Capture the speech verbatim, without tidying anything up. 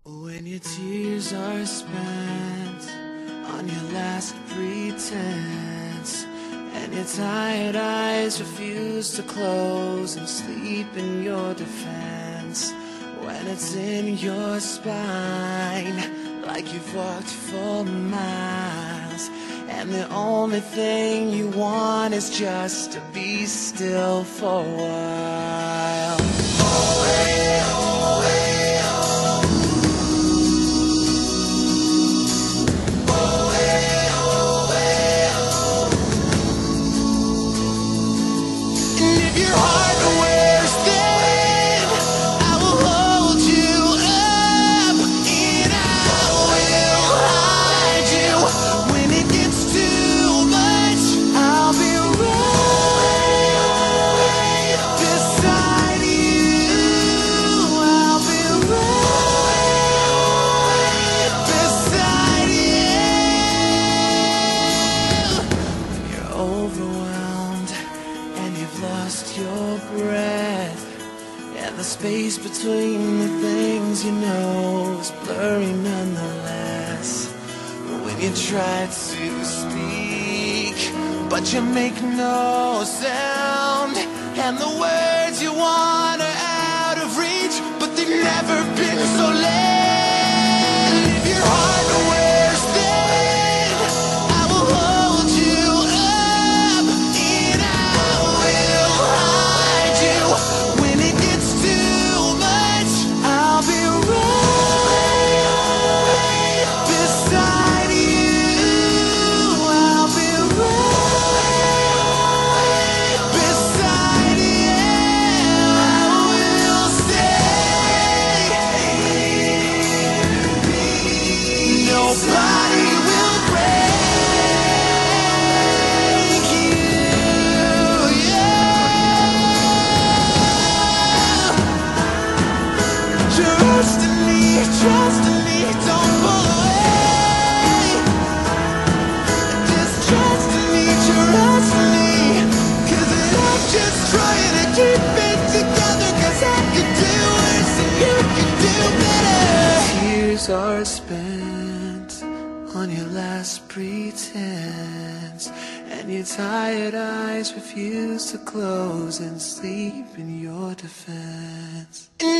When your tears are spent on your last pretense, and your tired eyes refuse to close and sleep in your defense, when it's in your spine like you've walked for miles, and the only thing you want is just to be still for a while. Oh, hey, oh, hey. Lost your breath, and the space between the things you know is blurry nonetheless. When you try to speak, but you make no sound, and the words you want are out of reach, but they've never been so late. Leave your heart where it's thin, I will hold you up, and I will hide you. When it gets too much, I'll be right beside you. I'll be right beside you. I will stay. Nobody will break you, yeah. Trust in me, trust in me, don't pull away. Just trust in me, trust in me, 'cause I'm just trying to keep it together, 'cause I could do worse and you could do better. Tears are spent on your last pretense, and your tired eyes refuse to close and sleep in your defense.